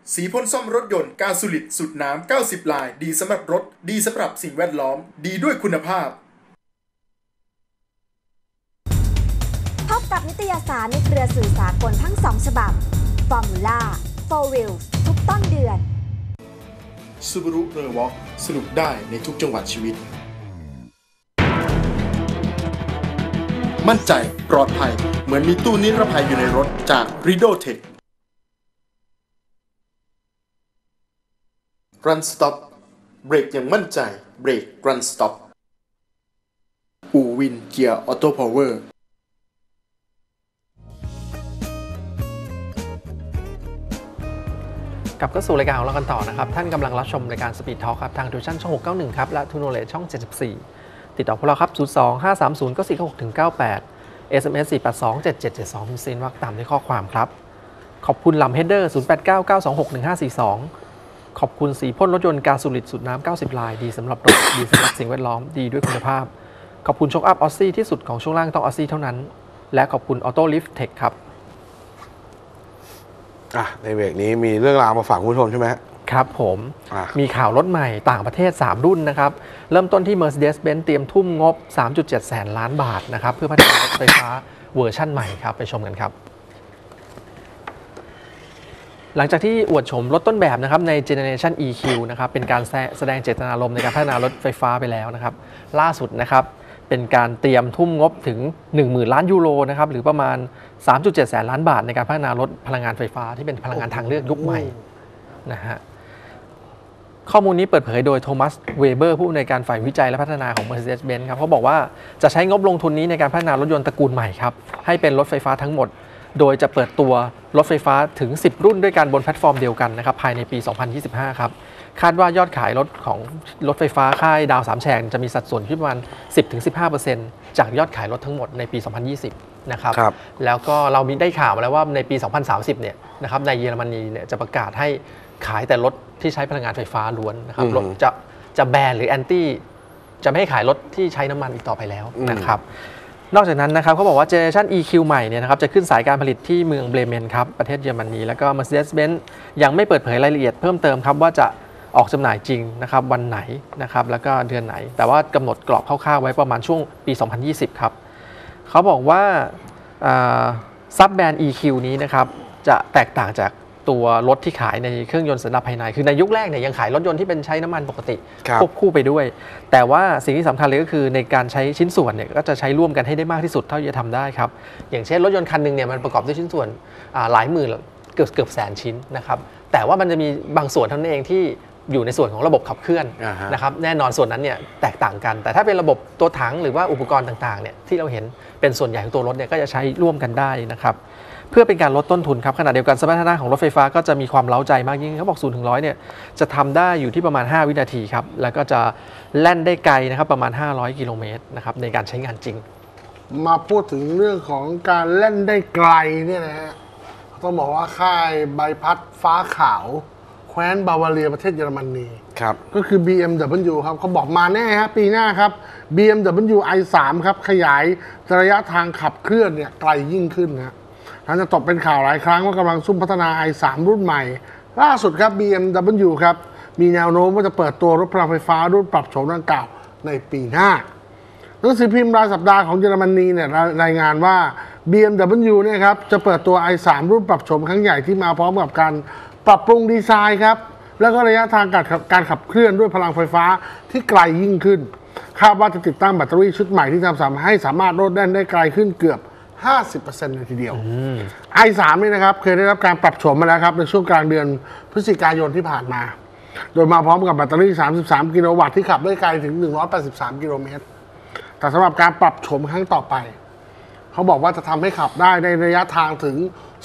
สีพ่นซ่อมรถยนต์กาสูลิดสูตรน้ำ90 ลายดีสำหรับรถดีสำหรับสิ่งแวดล้อมดีด้วยคุณภาพพบกับนิตยสารในเครือสื่อสากลทั้ง2ฉบับ Formula 4 Wheels ทุกต้นเดือน Subaru Rewalk สนุกได้ในทุกจังหวะชีวิตมั่นใจปลอดภัยเหมือนมีตู้นิรภัยอยู่ในรถจาก Rido Tech Run Stop เบรกอย่างมั่นใจเบรก Run Stop อู่วินเกียร์ออโต้พาวเวอร์กลับเข้าสู่รายการของเรากันต่อนะครับท่านกำลังรับชมรายการ Speed Talk ครับทางทูชั่นช่อง691ครับและทูโนเลจช่อง74ติดต่อพวกเราครับ02-530-9496-98 SMS 482-7772มีเซนวักตามด้วยข้อความครับขอบคุณลำเฮดเดอร์0899261542ขอบคุณสีพ่นรถยนต์กาสูลิดสูตรน้ำ90 ลายดีสำหรับรถดีสำหรับสิ่งแวดล้อมดีด้วยคุณภาพขอบคุณช็อคอัพออสซี่ที่สุดของช่วงล่างต้องออสซี่เท่านั้นและขอบคุณออโต้ลิฟท์เทคครับในเบรกนี้มีเรื่องราวมาฝากคุณผู้ชมใช่ไหมครับผมมีข่าวรถใหม่ต่างประเทศ3รุ่นนะครับเริ่มต้นที่ Mercedes-Benz เตรียมทุ่มงบ 3.7 แสนล้านบาทนะครับเพื่อพัฒนารถไฟฟ้าเวอร์ชั่นใหม่ครับไปชมกันครับหลังจากที่อวดโฉมรถต้นแบบนะครับใน Generation EQ นะครับเป็นการแสดงเจตนารมณ์ในการพัฒนารถไฟฟ้าไปแล้วนะครับล่าสุดนะครับเป็นการเตรียมทุ่มงบถึง 10,000 ล้านยูโรนะครับหรือประมาณ 3.7 แสนล้านบาทในการพัฒนารถพลังงานไฟฟ้าที่เป็นพลังงานทางเลือกยุคใหม่นะฮะข้อมูลนี้เปิดเผยโดยโทมัสเวเบอร์ผู้อำนวยการฝ่ายวิจัยและพัฒนาของ Mercedes-Benz ครับเขาบอกว่าจะใช้งบลงทุนนี้ในการพัฒนารถยนต์ตระกูลใหม่ครับให้เป็นรถไฟฟ้าทั้งหมดโดยจะเปิดตัวรถไฟฟ้าถึง10รุ่นด้วยกันบนแพลตฟอร์มเดียวกันนะครับภายในปี 2025 ครับคาดว่ายอดขายรถของรถไฟฟ้าค่ายดาว3แฉกจะมีสัดส่วนที่ประมาณ 10-15% จากยอดขายรถทั้งหมดในปี 2020 นะครับแล้วก็เรามีได้ข่าวมาแล้วว่าในปี 2030 เนี่ยนะครับในเยอรมนีเนี่ยจะประกาศให้ขายแต่รถที่ใช้พลังงานไฟฟ้าล้วนนะครับรถจะแบนหรือแอนตี้จะไม่ให้ขายรถที่ใช้น้ำมันอีกต่อไปแล้วนะครับนอกจากนั้นนะครับเขาบอกว่า Generation EQ ใหม่เนี่ยนะครับจะขึ้นสายการผลิตที่เมืองเบรเมนครับประเทศเยอรมนีแล้วก็ Mercedes-Benz ยังไม่เปิดเผยรายละเอียดเพิ่มเติมครับว่าจะออกจำหน่ายจริงนะครับวันไหนนะครับแล้วก็เดือนไหนแต่ว่ากำหนดกรอบคร่าวๆไว้ประมาณช่วงปี 2020 ครับเขาบอกว่าซับแบรนด์ EQ นี้นะครับจะแตกต่างจากตัวรถที่ขายในเครื่องยนต์สันดาปภายในคือในยุคแรกเนี่ยยังขายรถยนต์ที่เป็นใช้น้ำมันปกติควบคู่ไปด้วยแต่ว่าสิ่งที่สำคัญเลยก็คือในการใช้ชิ้นส่วนเนี่ยก็จะใช้ร่วมกันให้ได้มากที่สุดเท่าที่จะทำได้ครับอย่างเช่นรถยนต์คันนึงเนี่ยมันประกอบด้วยชิ้นส่วนหลายหมื่นเกือบแสนชิ้นนะครับแต่ว่ามันจะมีบางส่วนเท่านั้นเองที่อยู่ในส่วนของระบบขับเคลื่อนนะครับแน่นอนส่วนนั้นเนี่ยแตกต่างกันแต่ถ้าเป็นระบบตัวถังหรือว่าอุปกรณ์ต่างๆเนี่ยที่เราเห็นเป็นส่วนใหญ่ของตัวรถเนี่ยก็จะใช้ร่วมกันได้นะครับเพื่อเป็นการลดต้นทุนครับขณะเดียวกันสมรรถนะของรถไฟฟ้าก็จะมีความเร้าใจมากยิ่งเขาบอก0 ถึง 100เนี่ยจะทำได้อยู่ที่ประมาณ5วินาทีครับแล้วก็จะแล่นได้ไกลนะครับประมาณ500กิโลเมตรนะครับในการใช้งานจริงมาพูดถึงเรื่องของการเล่นได้ไกลเนี่ยนะฮะต้องบอกว่าค่ายใบพัดฟ้าขาวแคว้นบาวาเรียประเทศเยอรมนีครับก็คือ BMW ครับเขาบอกมาแน่ฮะปีหน้าครับ BMW i3 ครับขยายระยะทางขับเคลื่อนเนี่ยไกลยิ่งขึ้นนะท่านจะตกเป็นข่าวหลายครั้งว่ากำลังซุ่มพัฒนา i3 รุ่นใหม่ล่าสุดครับ BMW ครับมีแนวโน้มว่าจะเปิดตัวรถพลังไฟฟ้ารุ่นปรับโฉมดังกล่าวในปีหน้าหนังสือพิมพ์รายสัปดาห์ของเยอรมนีเนี่ยรายงานว่า BMW เนี่ยครับจะเปิดตัว i3 รุ่นปรับโฉมครั้งใหญ่ที่มาพร้อมกับการปรับปรุงดีไซน์ครับแล้วก็ระยะทางการขับเคลื่อนด้วยพลังไฟฟ้าที่ไกลยิ่งขึ้นคาดว่าจะติดตั้งแบตเตอรี่ชุดใหม่ที่ทำให้สามารถโลดแล่นได้ไกลขึ้นเกือบ 50% เลยทีเดียว i3 นี่นะครับเคยได้รับการปรับโฉมมาแล้วครับในช่วงกลางเดือนพฤศจิกายนที่ผ่านมาโดยมาพร้อมกับแบตเตอรี่33กิโลวัตต์ที่ขับได้ไกลถึง183กิโลเมตรแต่สำหรับการปรับโฉมครั้งต่อไปเขาบอกว่าจะทำให้ขับได้ในระยะทางถึง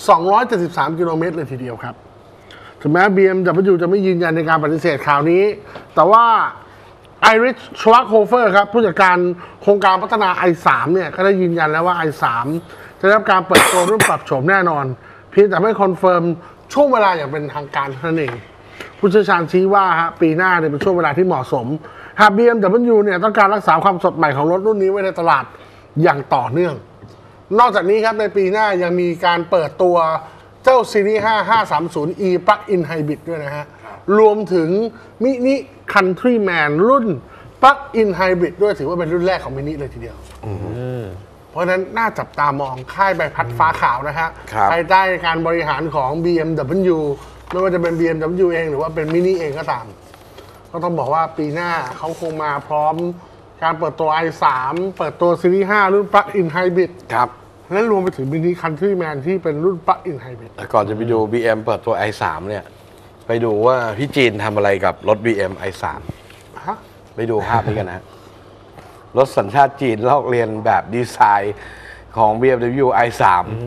273กิโลเมตรเลยทีเดียวครับถึงแม้ BMW จะไม่ยืนยันในการปฏิเสธข่าวนี้แต่ว่าไอริช ชวักโฮเฟอร์ครับผู้จัดการโครงการพัฒนา i3 เนี่ยก็ได้ยืนยันแล้วว่า i3 จะได้รับการเปิดตัวรุ่นปรับโฉมแน่นอนเพียงแต่ไม่คอนเฟิร์มช่วงเวลาอย่างเป็นทางการเท่านั้นเองผู้เชี่ยวชาญชี้ว่าปีหน้าเนี่ยเป็นช่วงเวลาที่เหมาะสมหาก BMW เนี่ยต้องการรักษาความสดใหม่ของรถรุ่นนี้ไว้ในตลาดอย่างต่อเนื่องนอกจากนี้ครับในปีหน้ายังมีการเปิดตัวเจ้าซีรีส์5 530e Plug-in Hybrid ด้วยนะฮะ รวมถึงมินิ Countryman รุ่น Plug-in Hybrid ด้วยถือว่าเป็นรุ่นแรกของมินิเลยทีเดียว เพราะฉะนั้นน่าจับตามองค่ายใบพัดฟ้าขาวนะฮะภายใต้การบริหารของ BMW ไม่ว่าจะเป็น BMW เองหรือว่าเป็นมินิเองก็ตาม ก็ต้องบอกว่าปีหน้าเขาคงมาพร้อมการเปิดตัว i3 เปิดตัวซีรีส์5รุ่น Plug-in Hybrid ครับและรวมไปถึงมินิ Countryman ที่เป็นรุ่น Plug-in Hybrid ก่อนจะไปดู BM เปิดตัว i3 เนี่ยไปดูว่าพี่จีนทำอะไรกับรถ BM i3 ฮะไปดูภาพนี้กันนะ รถสัญชาติจีนลอกเลียนแบบดีไซน์ของ BMW i3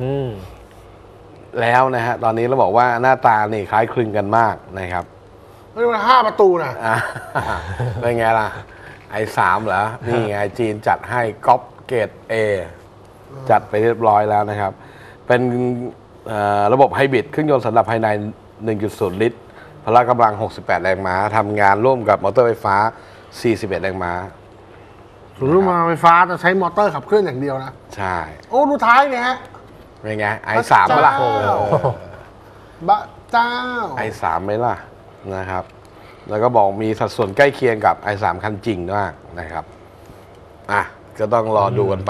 แล้วนะฮะตอนนี้เราบอกว่าหน้าตานี่คล้ายคลึงกันมากนะครับไม่ใช่5 ประตูนะอ่ะ เป็นไงล่ะ i3 เหรอ นี่ไงจีนจัดให้ก๊อปเกรด A จัดไปเรียบร้อยแล้วนะครับ เป็นระบบไฮบริดเครื่องยนต์สันดาปภายใน 1.0 ลิตร พละกำลัง 68 แรงม้าทำงานร่วมกับมอเตอร์ไฟฟ้า 41 แรงม้าส่วนรุ่นมาไฟฟ้าจะใช้มอเตอร์ขับเคลื่อนอย่างเดียวนะใช่โอ้ดูท้ายเนี่ยฮะเป็นไง i3 ไหมล่ะบะเจ้า i3 ไหมล่ะนะครับ แล้วก็บอกมีสัดส่วนใกล้เคียงกับ i3 คันจริงมากนะครับอ่ะก็ต้องรอดูกันไป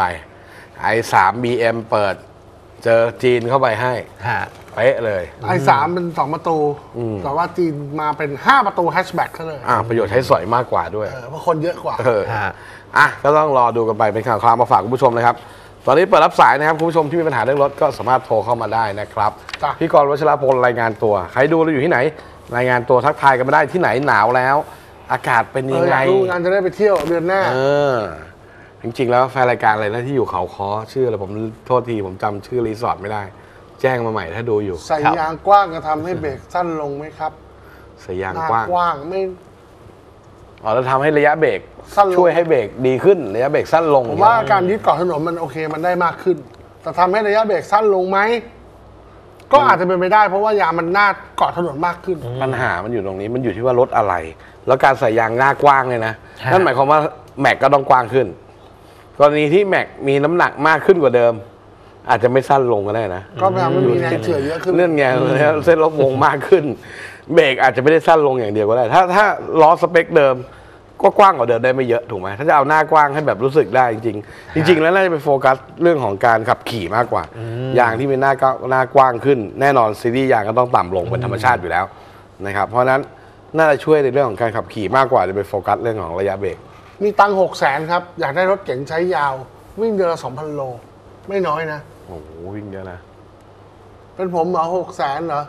i3 BM เปิดเจอจีนเข้าไปให้ฮะเป๊ะเลย i3 เป็น2 ประตู แต่ว่าจีนมาเป็น5 ประตูแฮชแบ็กซะเลยประโยชน์ใช้สอยมากกว่าด้วยเพราะคนเยอะกว่าฮะก็ต้องรอดูกันไปเป็นข่าวๆมาฝากคุณผู้ชมนะครับ ตอนนี้เปิดรับสายนะครับคุณผู้ชมที่มีปัญหาเรื่องรถก็สามารถโทรเข้ามาได้นะครับจ้ะพี่กรณ์วัชรพลรายงานตัว ใครดูเราอยู่ที่ไหน รายงานตัวทักทายกันมาได้ที่ไหนหนาวแล้ว อากาศเป็นยังไงอยากรู้งานจะได้ไปเที่ยวเดือนหน้าจริงๆแล้วแฟนรายการอะไรนะที่อยู่เขาค้อชื่ออะไรผมโทษทีผมจำชื่อรีสอร์ทไม่ได้ แจ้งมาใหม่ถ้าดูอยู่ใส่ยางกว้างจะทำให้เบรกสั้นลงไหมครับใส่ยางหน้ากว้างกว้างไม่แล้วทำให้ระยะเบรกสั้นลงช่วยให้เบรกดีขึ้นระยะเบรกสั้นลงผมว่าการยึดเกาะถนนมันโอเคมันได้มากขึ้น แต่ทำให้ระยะเบรกสั้นลงไหม ก็อาจจะเป็นไปได้เพราะว่ายางมันหน้าเกาะถนนมากขึ้นปัญหามันอยู่ตรงนี้มันอยู่ที่ว่ารถอะไร แล้วการใส่ยางหน้ากว้างเลยนะนั่นหมายความว่าแม็กก็ต้องกว้างขึ้น กรณีที่แม็กมีน้ำหนักมากขึ้นกว่าเดิม อาจจะไม่สั้นลงก็ได้นะก็พยายามไม่มีแรงเฉื่อยเยอะขึ้นเนื่องไงเส้นรอบวงมากขึ้น เบรกอาจจะไม่ได้สั้นลงอย่างเดียวก็ได้ ถ้าล้อสเปคเดิมก็กว้างกว่าเดิมได้ไม่เยอะถูกไหมถ้าจะเอาหน้ากว้างให้แบบรู้สึกได้จริงๆจริงๆแล้วน่าจะไปโฟกัสเรื่องของการขับขี่มากกว่ายางที่เป็นหน้ากว้างขึ้น แน่นอนซีรีส์ยางก็ต้องต่ำลงเป็นธรรมชาติอยู่แล้วนะครับเพราะฉะนั้นน่าจะช่วยในเรื่องของการขับขี่มากกว่าจะไปโฟกัสเรื่องของระยะเบรกมีตังค์600,000ครับ อยากได้รถเก๋งใช้ยาว วิ่งเดือนละ 2,000 โล ไม่น้อยนะโอ้โหวิ่งเยอะนะเป็นผมเหรอ600,000เหรอ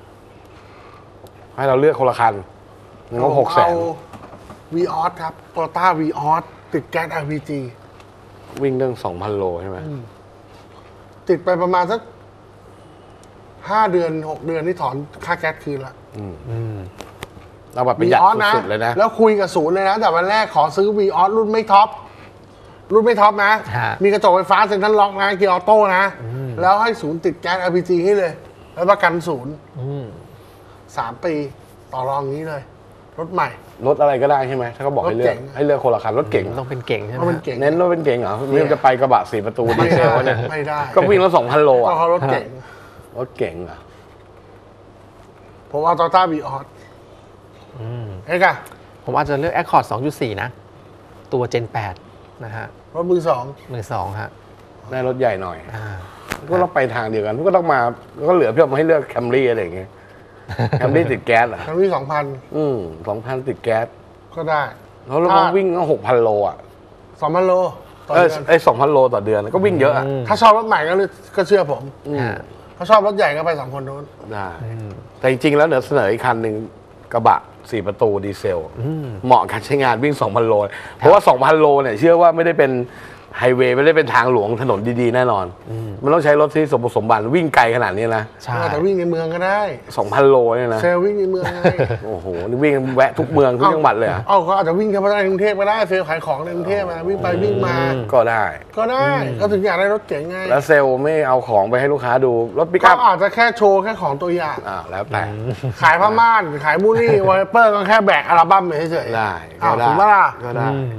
ให้เราเลือกคนละคันงบ600,000 เอา V-Oz ครับ Toyota V-Oz ติดแก๊ส LPG วิ่งเรื่อง 2,000 โลใช่ไหมติดไปประมาณสัก5 เดือน 6 เดือนที่ถอนค่าแก๊สคืนละเราแบบประหยัด V-Oz นะสุดๆเลยนะแล้วคุยกับศูนย์เลยนะ แต่วันแรกขอซื้อ V-Oz รุ่นไม่ท็อป รุ่นไม่ท็อปนะฮะมีกระจกไฟฟ้าเซ็นทรัลล็อกนะเกียร์ออโต้นะ แล้วให้ศูนย์ติดแก๊ส LPG ให้เลย แล้วประกันศูนย์3 ปีต่อรองอย่างนี้เลย รถใหม่รถอะไรก็ได้ใช่ไหมถ้าเขาบอกให้เลืรถอเก๋กงให้เลือกคนละคันรถเก๋งต้องเป็นเก่งใช่ไหมเพราะมันฮะเก่งเน้นรถเป็นเก๋งเหรอไม่จะไปกระบะ4 ประตูดีไม่เซได้ลเนี่ยไม่ได้ก็วิ่งแล้ว 2,000 โลก็อ่ะเขารถเก๋งรถเก๋งเหรอผมเอา Toyota V-Oz เอ๊ะกะผมอาจจะเลือก Accord 2.4 นะ ตัว Gen 8 นะฮะรถมือสองมือสองฮะได้รถใหญ่หน่อยอ่าก็ต้องไปทางเดียวกันก็ต้องมาก็เหลือเพื่อมาให้เลือกแคมรี่อะไรอย่างเงี้ยแคมรี่ติดแก๊สเหรอคันนี้ 2,000 ติดแก๊ส 2,000 ก็ได้แล้วเราวิ่งก็6,000 โลอ่ะ 2,000 โลต่อเดือน 2,000 โลต่อเดือนก็วิ่งเยอะอ่ะถ้าชอบรถใหม่ก็เชื่อผมฮะถ้าชอบรถใหญ่ก็ไป2 คนนู้นได้แต่จริงๆแล้วเดี๋ยวเสนออีกคันหนึ่งกระบะ4 ประตูดีเซลเหมาะการใช้งานวิ่ง 2,000 โลเพราะว่า 2,000 โลเนี่ยเชื่อว่าไม่ได้เป็นไฮเวย์ไม่ได้เป็นทางหลวงถนนดีๆแน่นอนมันต้องใช้รถที่สมบัติวิ่งไกลขนาดนี้นะใช่แต่วิ่งในเมืองก็ได้ 2,000 โลเนี่ยนะเซลวิ่งในเมืองไงโอ้โหนี่วิ่งแวะทุกเมืองทุกจังหวัดเลยเหรอเอ้าก็อาจจะวิ่งแค่ในกรุงเทพก็ได้เซลขายของในกรุงเทพมาวิ่งไปวิ่งมาก็ได้ก็ได้ ก็ถึงอยากได้รถเก๋งไงแล้วเซลล์ไม่เอาของไปให้ลูกค้าดูรถปิกก็อัพอาจจะแค่โชว์แค่ของตัวอย่างแล้วแต่ขายผ้าม่านขายบูลลี่วอลเปอร์ก็แค่แบกอัลบั้มไปเฉยๆได้อ้าวก็ได้ถูกปะล่ะก็ได้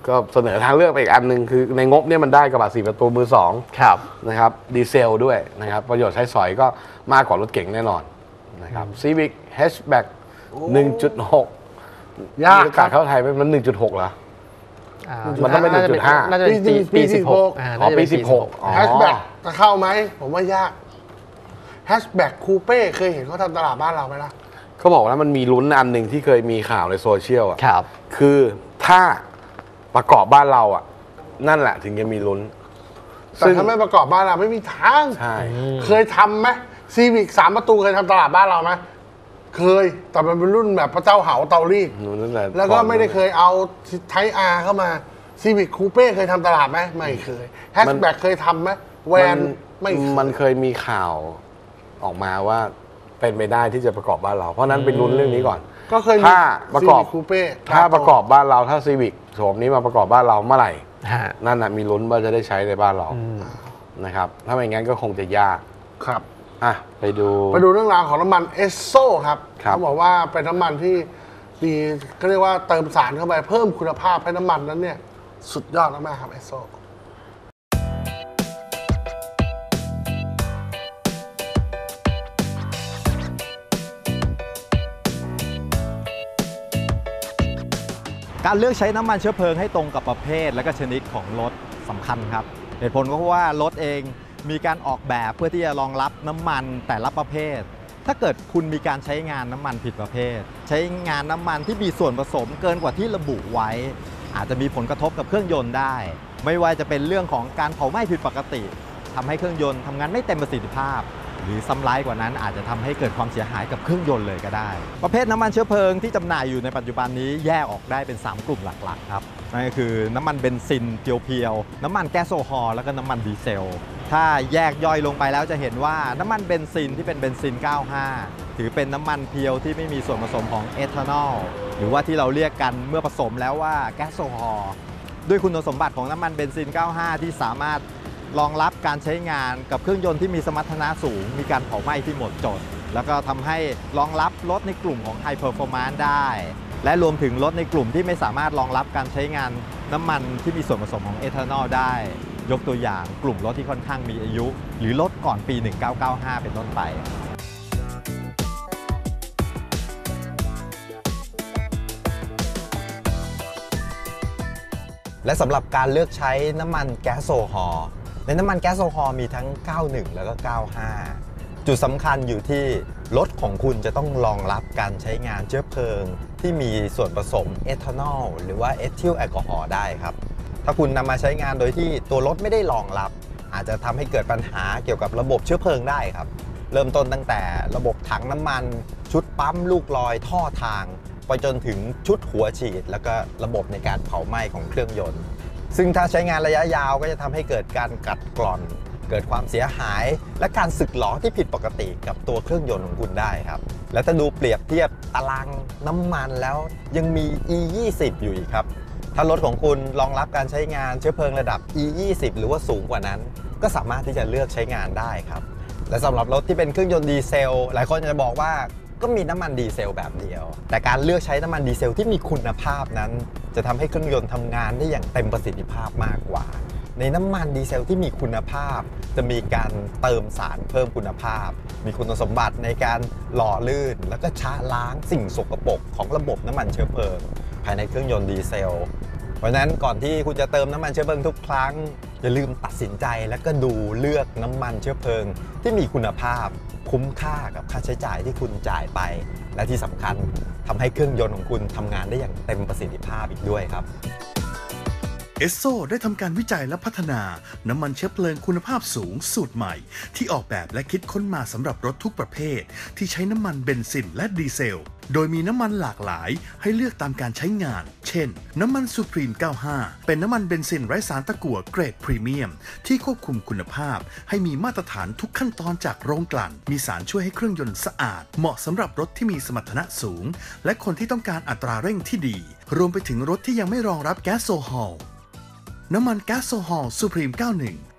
ก็เสนอทางเลือกไปอีกอันหนึ่งคือในงบเนี่ยมันได้กระบะ4 ประตูมือ2 ครับนะครับดีเซลด้วยนะครับประโยชน์ใช้สอยก็มากกว่ารถเก๋งแน่นอนนะครับ Civic Hatchback 1.6 ยากมีโอกาสเข้าไทยไหมมัน 1.6 เหรอ มันต้องเป็น 1.5 น่าจะเป็นปี16 อ๋อปี 16 อ๋อแฮชแบ็กจะเข้าไหมผมว่ายากแฮชแบ็กคูเป้เคยเห็นเขาทำตลาดบ้านเราไหมล่ะเขาบอกว่ามันมีลุ้นอันหนึ่งที่เคยมีข่าวในโซเชียลอ่ะครับคือถ้าประกอบบ้านเราอ่ะนั่นแหละถึงจะมีลุ้นแต่ถ้าไม่ประกอบบ้านเราไม่มีทางใช่เคยทำไหมซีวิก3 ประตูเคยทำตลาดบ้านเราไหมเคยแต่มันเป็นรุ่นแบบพระเจ้าเหาเตารีดนั่นแหละแล้วก็ไม่ได้เคยเอาไทอาร์เข้ามาซีวิกคูเป้เคยทำตลาดไหมไม่เคยแฮชแบ็กเคยทำไหมแวนไม่เคยมันเคยมีข่าวออกมาว่าเป็นไปได้ที่จะประกอบบ้านเรา เพราะนั้นเป็นลุ้นเรื่องนี้ก่อนก็เคยมีถ้าประกอบคูเป้ถ้าประกอบบ้านเราถ้าซีวิกโฉมนี้มาประกอบบ้านเราเมื่อไหร่ฮะนั่นน่ะมีลุ้นว่าจะได้ใช้ในบ้านเรานะครับถ้าไม่งั้นก็คงจะยากครับอ่ะไปดูเรื่องราวของน้ำมันเอสโซครับครับเขาบอกว่าเป็นน้ำมันที่ดีก็เรียกว่าเติมสารเข้าไปเพิ่มคุณภาพให้น้ำมันนั้นเนี่ยสุดยอดมากๆครับเอสโซการเลือกใช้น้ำมันเชื้อเพลิงให้ตรงกับประเภทและก็ชนิดของรถสำคัญครับเหตุผลก็เพราะว่ารถเองมีการออกแบบเพื่อที่จะรองรับน้ำมันแต่ละประเภท ถ้าเกิดคุณมีการใช้งานน้ำมันผิดประเภท ใช้งานน้ำมันที่มีส่วนผสมเกินกว่าที่ระบุไว้ อาจจะมีผลกระทบกับเครื่องยนต์ได้ ไม่ว่าจะเป็นเรื่องของการเผาไหม้ผิดปกติทำให้เครื่องยนต์ทำงานไม่เต็มประสิทธิภาพ หรือซ้ำร้ายกว่านั้นอาจจะทำให้เกิดความเสียหายกับเครื่องยนต์เลยก็ได้ประเภทน้ำมันเชื้อเพลิงที่จำหน่ายอยู่ในปัจจุบันนี้แยกออกได้เป็น 3 กลุ่มหลักๆครับนั่นก็คือน้ำมันเบนซินเพียวๆน้ำมันแก๊สโซฮอล์แล้วก็น้ำมันดีเซลถ้าแยกย่อยลงไปแล้วจะเห็นว่าน้ำมันเบนซินที่เป็นเบนซิน 95 ถือเป็นน้ำมันเพียวที่ไม่มีส่วนผสมของเอทานอลหรือว่าที่เราเรียกกันเมื่อผสมแล้วว่าแก๊สโซฮอล์ด้วยคุณสมบัติของน้ำมันเบนซิน 95 ที่สามารถรองรับการใช้งานกับเครื่องยนต์ที่มีสมรรถนะสูงมีการเผาไหม้ที่หมดจดแล้วก็ทำให้รองรับรถในกลุ่มของ High Performance ได้และรวมถึงรถในกลุ่มที่ไม่สามารถรองรับการใช้งานน้ำมันที่มีส่วนผสมของเอทานอลได้ยกตัวอย่างกลุ่มรถที่ค่อนข้างมีอายุหรือรถก่อนปี 1995 เป็นต้นไปและสำหรับการเลือกใช้น้ำมันแก๊สโซฮอล์ในน้ำมันแก๊สโซฮอล์มีทั้ง 91 แล้วก็ 95 จุดสำคัญอยู่ที่รถของคุณจะต้องรองรับการใช้งานเชื้อเพลิงที่มีส่วนผสมเอทานอลหรือว่าเอทิลแอลกอฮอล์ได้ครับถ้าคุณนำมาใช้งานโดยที่ตัวรถไม่ได้รองรับอาจจะทำให้เกิดปัญหาเกี่ยวกับระบบเชื้อเพลิงได้ครับเริ่มต้นตั้งแต่ระบบถังน้ำมันชุดปั๊มลูกลอยท่อทางไปจนถึงชุดหัวฉีดแล้วก็ระบบในการเผาไหม้ของเครื่องยนต์ซึ่งถ้าใช้งานระยะยาวก็จะทำให้เกิดการกัดกร่อนเกิดความเสียหายและการสึกหรอที่ผิดปกติกับตัวเครื่องยนต์ของคุณได้ครับและถ้าดูเปรียบเทียบตารางน้ำมันแล้วยังมี E20 อยู่อีกครับถ้ารถของคุณรองรับการใช้งานเชื้อเพลิงระดับ E20 หรือว่าสูงกว่านั้นก็สามารถที่จะเลือกใช้งานได้ครับและสำหรับรถที่เป็นเครื่องยนต์ดีเซลหลายคนจะบอกว่าก็มีน้ำมันดีเซลแบบเดียวแต่การเลือกใช้น้ำมันดีเซลที่มีคุณภาพนั้นจะทำให้เครื่องยนต์ทำงานได้อย่างเต็มประสิทธิภาพมากกว่าในน้ำมันดีเซลที่มีคุณภาพจะมีการเติมสารเพิ่มคุณภาพมีคุณสมบัติในการหล่อลื่นแล้วก็ชะล้างสิ่งสกปรกของระบบน้ำมันเชื้อเพลิงภายในเครื่องยนต์ดีเซลเพราะฉะนั้นก่อนที่คุณจะเติมน้ำมันเชื้อเพลิงทุกครั้งอย่าลืมตัดสินใจและก็ดูเลือกน้ำมันเชื้อเพลิงที่มีคุณภาพคุ้มค่ากับค่าใช้จ่ายที่คุณจ่ายไปและที่สำคัญทำให้เครื่องยนต์ของคุณทำงานได้อย่างเต็มประสิทธิภาพอีกด้วยครับเอสโซได้ทำการวิจัยและพัฒนาน้ำมันเชื้อเพลิงคุณภาพสูงสูตรใหม่ที่ออกแบบและคิดค้นมาสำหรับรถทุกประเภทที่ใช้น้ำมันเบนซินและดีเซลโดยมีน้ำมันหลากหลายให้เลือกตามการใช้งานเช่นน้ำมันซูพรีม 95 เป็นน้ำมันเบนซินไร้สารตะกั่วเกรดพรีเมียมที่ควบคุมคุณภาพให้มีมาตรฐานทุกขั้นตอนจากโรงกลั่นมีสารช่วยให้เครื่องยนต์สะอาดเหมาะสำหรับรถที่มีสมรรถนะสูงและคนที่ต้องการอัตราเร่งที่ดีรวมไปถึงรถที่ยังไม่รองรับแก๊สโซฮอล์น้ำมันแก๊สโซฮอล์ซูพรีม 91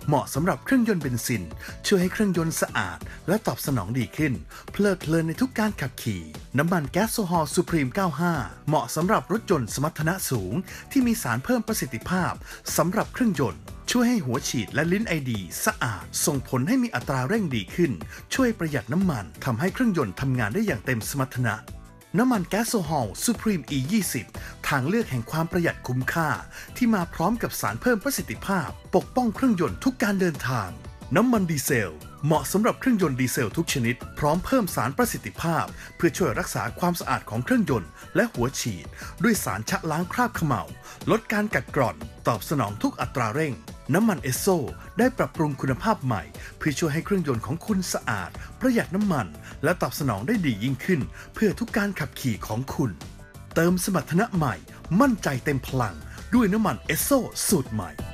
เหมาะสำหรับเครื่องยนต์เบนซินช่วยให้เครื่องยนต์สะอาดและตอบสนองดีขึ้นเพลิดเพลินในทุกการขับขี่น้ำมันแก๊สโซฮอลซูพรีม95เหมาะสำหรับรถยนต์สมรรถนะสูงที่มีสารเพิ่มประสิทธิภาพสำหรับเครื่องยนต์ช่วยให้หัวฉีดและลิ้นไอดีสะอาดส่งผลให้มีอัตราเร่งดีขึ้นช่วยประหยัดน้ำมันทำให้เครื่องยนต์ทำงานได้อย่างเต็มสมรรถนะน้ำมันแก๊สโซฮอลซูพรีม E20 ทางเลือกแห่งความประหยัดคุ้มค่าที่มาพร้อมกับสารเพิ่มประสิทธิภาพปกป้องเครื่องยนต์ทุกการเดินทางน้ำมันดีเซลเหมาะสำหรับเครื่องยนต์ดีเซลทุกชนิดพร้อมเพิ่มสารประสิทธิภาพเพื่อช่วยรักษาความสะอาดของเครื่องยนต์และหัวฉีดด้วยสารชะล้างคราบเขม่าลดการกัดกร่อนตอบสนองทุกอัตราเร่งน้ำมันเอสโซได้ปรับปรุงคุณภาพใหม่เพื่อช่วยให้เครื่องยนต์ของคุณสะอาดประหยัดน้ำมันและตอบสนองได้ดียิ่งขึ้นเพื่อทุกการขับขี่ของคุณเติมสมรรถนะใหม่มั่นใจเต็มพลังด้วยน้ำมันเอสโซสูตรใหม่